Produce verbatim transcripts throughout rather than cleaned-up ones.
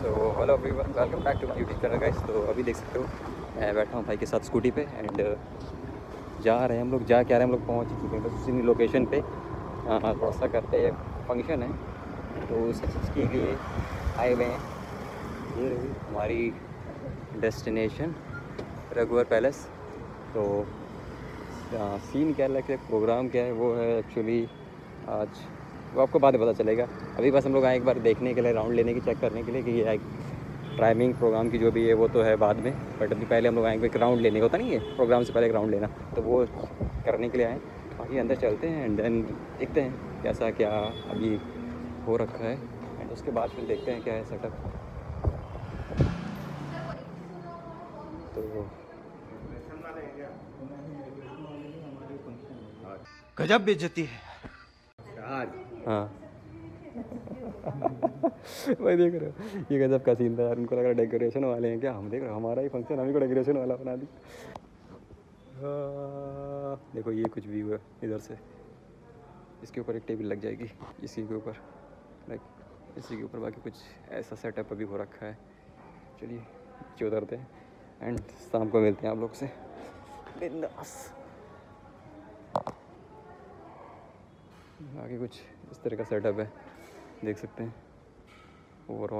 तो hello everyone, welcome back to my YouTube channel guys. तो अभी देख सकते हो मैं बैठा हूँ भाई के साथ स्कूटी पे एंड जा रहे हैं हम लोग जा क्या रहे हैं हम लोग पहुँच चुके हैं बस उसी लोकेशन पे। थोड़ा सा करते हैं फंक्शन है तो उस चीज़ के लिए आए हुए हैं। ये रही हमारी डेस्टिनेशन रघुवर पैलेस। तो सीन क्या लगता है, प्रोग्राम क्या है वो है एक्चुअली आज वो आपको बाद में पता चलेगा। अभी बस हम लोग आए एक बार देखने के लिए, राउंड लेने की, चेक करने के लिए कि ये टाइमिंग प्रोग्राम की जो भी है वो तो है बाद में, बट अभी पहले हम लोग आएंगे एक राउंड लेने का होता नहीं है प्रोग्राम से पहले एक राउंड लेना, तो वो करने के लिए आए। बाकी अंदर चलते हैं एंड देन देखते हैं कैसा क्या अभी हो रखा है एंड उसके बाद फिर देखते हैं क्या है सेटअप। तो गजब बेइज्जती है। हाँ भाई देख रहे हो ये गजब का सीन था यार। उनको लग रहा डेकोरेशन वाले हैं क्या, हम देख रहे हो हमारा ही फंक्शन, हम ही को डेकोरेशन वाला बना दी। देखो ये कुछ व्यू है इधर से, इसके ऊपर एक टेबल लग जाएगी इसी के ऊपर, लाइक इसी के ऊपर। बाकी कुछ ऐसा सेटअप अभी हो रखा है। चलिए नीचे उतरते हैं एंड शाम को मिलते हैं आप लोग से। बिंदास। आगे कुछ इस तरह का सेटअप है, देख सकते हैं ओवरऑल।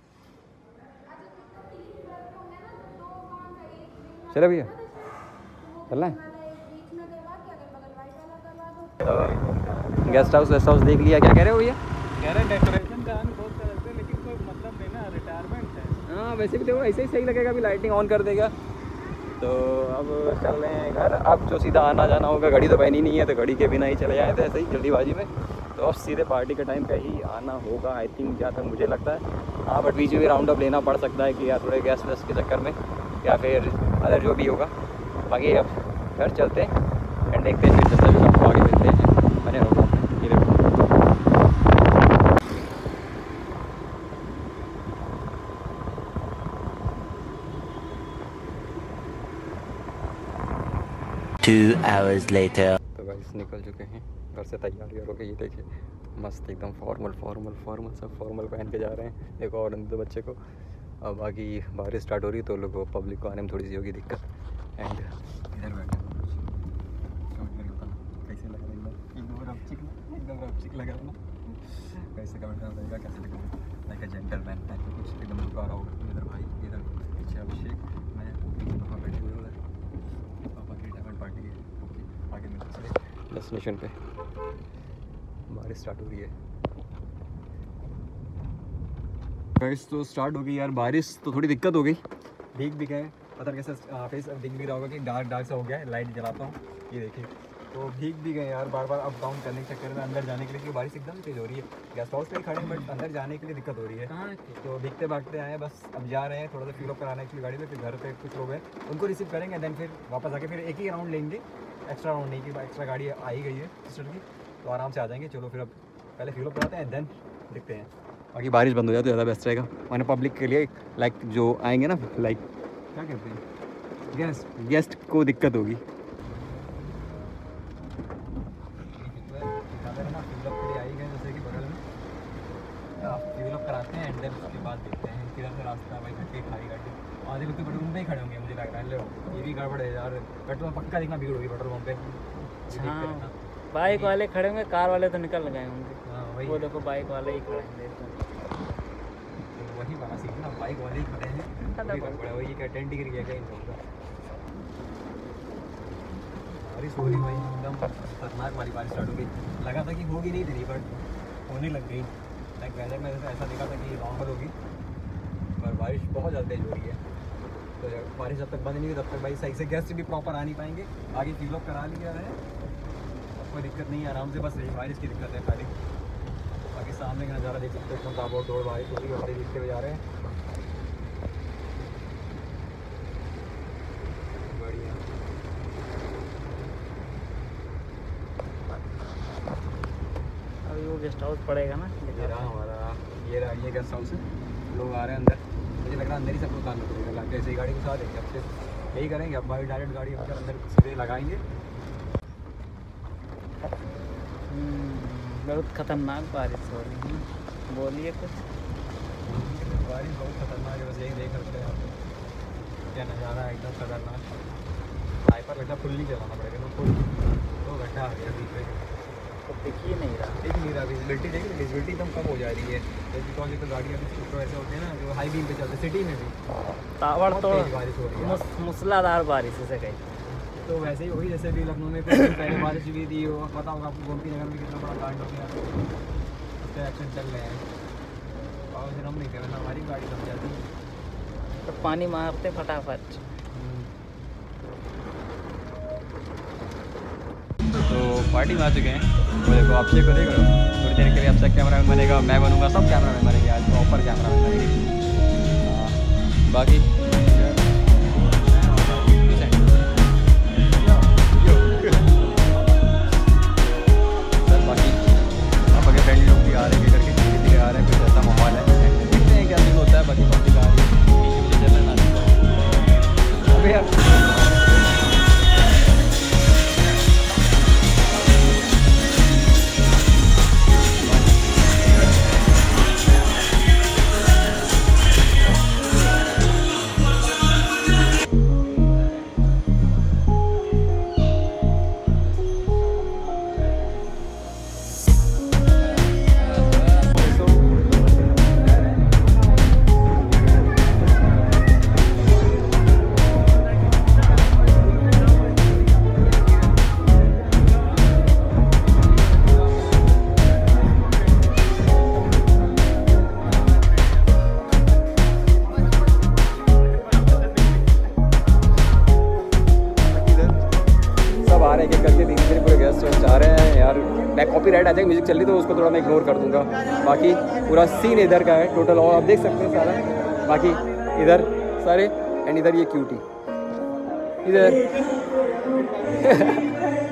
चलो भैया चलना है। गेस्ट हाउस वेस्ट हाउस देख लिया, क्या कह रहे हो भैया? कह रहे डेकोरेशन का बहुत तरह से, लेकिन कोई मतलब नहीं ना, रिटायरमेंट है। हाँ वैसे भी देखो ऐसे ही सही लगेगा, अभी लाइटिंग ऑन कर देगा। तो अब चल रहे हैं घर। अब जो सीधा आना जाना होगा, घड़ी तो पहनी नहीं है तो घड़ी के बिना ही चले जाए थे ऐसे ही जल्दीबाजी में। तो अब सीधे पार्टी के टाइम पे ही आना होगा आई थिंक, जहाँ तक मुझे लगता है। हाँ बट बीच में भी राउंड अप लेना पड़ सकता है कि यार थोड़े गैस वैस के चक्कर में, या फिर अदर जो भी होगा। बाकी अब घर चलते हैं एंड देखते हैं फिर जैसा भी आपको आगे मिलते हैं। बने रहो। ये देखो Two hours later. तो गाइस निकल चुके हैं घर से, तैयारी हो गई। ये देखिए मस्त एकदम फॉर्मल फॉर्मल फॉर्मल सब फॉर्मल पहन के जा रहे हैं। देखो और दो बच्चे को। अब बाकी बारिश स्टार्ट हो रही है तो लोगों को पब्लिक को आने में थोड़ी सी होगी दिक्कत। एंड इधर बैठे हैं कैसे लगा एकदम एकदम रपचिक एकदम रपचिक लगा ना, कैसे कमेंट करना पड़ेगा कैसे लगा, लाइक अ जेंटलमैन टाइप कुछ एकदम लुक आ रहा होगा। इधर भाई, इधर पीछे अभिषेक, मैं पापा बैठे हुए उधर, पापा की रिटायरमेंट पार्टी है। आगे मिलते हैं डेस्टिनेशन पे। बारिश स्टार्ट हो रही है गाइस, तो स्टार्ट हो गई यार बारिश, तो थोड़ी दिक्कत हो गई। भीग भी गए, पता नहीं कैसे फेस दिख भी रहा होगा कि डार्क डार्क सा हो गया है। लाइट जलाता हूँ, ये देखिए। तो भीग भी गए यार, बार बार अप डाउन करने के चक्कर में अंदर जाने के लिए, क्योंकि बारिश एकदम तेज़ हो रही है। गेस्ट हाउस पे ही खड़े हैं बट अंदर जाने के लिए दिक्कत हो रही है। तो भीगते भागते आए, बस अब जा रहे हैं थोड़ा सा फिल अप कराने के लिए गाड़ी में। फिर घर पे कुछ लोग हैं उनको रिसीव करेंगे, देन फिर वापस आके फिर एक ही राउंड लेंगे, एक्स्ट्रा राउंड नहीं कि एक्स्ट्रा गाड़ी आ ही गई है सिस्टर की, तो आराम से आ जाएंगे। चलो फिर अब पहले फिल अप कराते हैं देन देखते हैं। बाकी बारिश बंद हो जाए तो ज़्यादा बेस्ट रहेगा। मैंने पब्लिक के लिए लाइक जो आएंगे ना, लाइक क्या कहते हैं, गेस्ट गेस्ट को दिक्कत होगी। जैसे कि बगल में फिल अप कराते हैं एंड देन उसके बाद देखते हैं किधर से रास्ता भाई घंटे खाई गाड़ी। आधे लोग तो पेट्रोल पंप पे ही खड़े होंगे मुझे लग रहा है। लो ये भी गड़बड़ है यार, पेट्रोल पक्का देखना भीड़ होगी पेट्रोल पंप पे। हाँ बाइक वाले खड़े होंगे, कार वाले तो निकल गए होंगे। हाँ वही, वो देखो बाइक वाले ही खड़े हैं। वही बड़ा सीन ना, बाइक वाले ही खड़े हैं। वही क्या टेंट गिर गया क्या इन लोगों का। बारिश हो रही भाई एकदम खतरनाक वाली बारिश स्टार्ट हो गई। लगा था कि होगी नहीं इतनी बट होने लग गई। लाइक वेदर में ऐसा देखा था कि नॉर्मल होगी पर बारिश बहुत ज़्यादा तेज हो रही है। तो बारिश जब तक बंद नहीं हुई तब तक भाई सही से गेस्ट भी प्रॉपर आ नहीं पाएंगे। आगे फिल अप करा लिया है, कोई दिक्कत नहीं है, आराम से। बस बारिश की दिक्कत है खाली। बाकी सामने का नज़ारा देख सकते हो, ताबड़ तोड़ बारिश हो रही है, बड़े देखते हुए जा रहे हैं। बढ़िया। अभी वो गेस्ट हाउस पड़ेगा ना, ये रहा हमारा, ये रहा ये गेस्ट हाउस है। लोग आ रहे हैं अंदर, मुझे लग रहा है अंदर ही सबको उतारना पड़ेगा। कैसे ही गाड़ी को साथ देंगे, अब से यही करेंगे। अब भाई डायरेक्ट गाड़ी अंदर अंदर सीधे लगाएंगे। बहुत खतरनाक बारिश हो रही है, बोलिए कुछ। बारिश बहुत क्या नज़ारा है एकदम खतरनाक। हाइपर लगता फुल्ली चलाना पड़ेगा तो फुल तो गड्ढा आ गया बीच में तो दिख ही नहीं रहा। दिख नहीं रहा। विजिबिलिटी देखिए विजिबिलिटी एकदम कम हो जा रही है बिकॉज एक तो गाड़ियाँ भी तो ऐसे होते हैं ना जो हाई बीम पे चलते सिटी में भी ताबड़ बहुत तो तेज बारिश हो रही है। मुस, मूसलाधार बारिश से गई। तो वैसे ही होगी जैसे भी लखनऊ में कुछ दिन पहले बारिश हुई थी। वो पता होगा आपको गोमती नगर में कितना बड़ा कांड हो गया। उसके एक्शन चल रहे हैं और फिर हम नहीं करें ना हमारी गाड़ी दब जाती है। तो पानी मारते फटाफट। तो पार्टी में आ चुके हैं। वो देखो अक्षय को देख रहे हो, थोड़ी देर के लिए अक्षय कैमरा मैन बनेगा, मैं बनूंगा, सब कैमरा मैन बनेंगे आज, प्रॉपर कैमरा मैन बनेंगे। हाँ, बाकी बाकी अब अगर फ्रेंड लोग भी आ रहे हैं करके धीरे धीरे आ रहे हैं, कुछ ऐसा माहौल है, देखते हैं क्या सीन होता है। बाकी पब्लिक आ रही है, मुझे चलना ना अभी यार कॉपीराइट आ जाएगा, म्यूजिक चल रही तो उसको थोड़ा मैं इग्नोर कर दूंगा। बाकी पूरा सीन इधर का है टोटल, और आप देख सकते हैं सारा। बाकी इधर सारे एंड इधर ये क्यूटी इधर